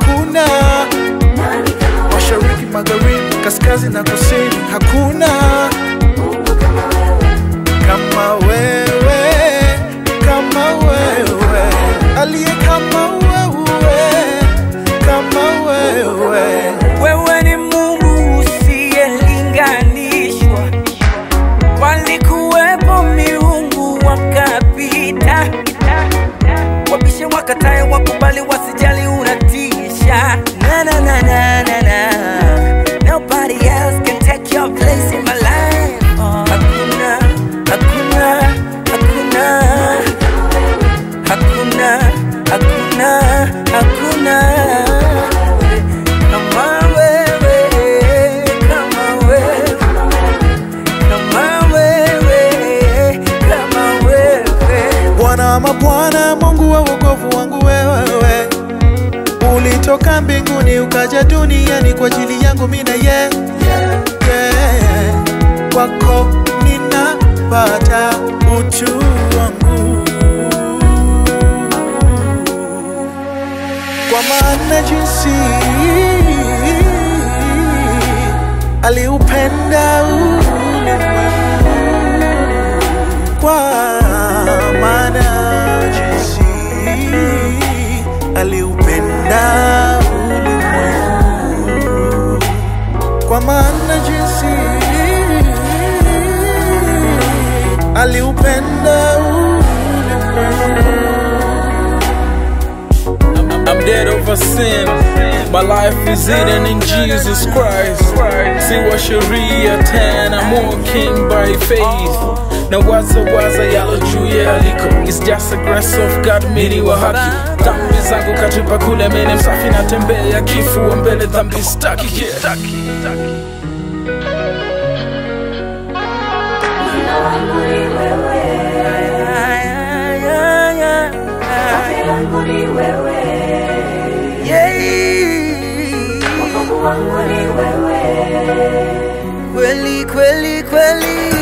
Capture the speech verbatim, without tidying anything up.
hakuna. Mashariki, magharibi, kaskazini na kusini, hakuna kama wewe, kama wewe, aliye kama wewe, kama wewe. Wewe ni Mungu usiyelinganishwa, walikuwepo miungu wakapita, wabishe wakatae wakubali wasijali unatisha. Na na na na na na, nobody else can take your place in my life. Hakuna, hakuna, hakuna, hakuna, hakuna, hakuna kama wewe, kama wewe, kama wewe, kama wewe. Bwana mabwana, Mungu wa wokovu wangu wewe, ulitoka mbinguni ukaja duniani kwa ajili yangu mimi na yeye. Yeah. Kwako ninapata utu wangu, kwa maana jinsi aliupenda ulimwengu, kwa maana jinsi aliupenda ulimwengu, kwa maana jinsi aliupenda ulimwengu. I'm dead over sin. My life is hidden in Jesus Christ. See what Sharia ten, I'm walking by faith. Now what's a waza yalo juu ya aliko. It's just a grace of God, mini wa haki. Dhambi zangu katupa kule mene msafi na tembea kifua mbele dhambi staki. Kweli, kweli, kweli.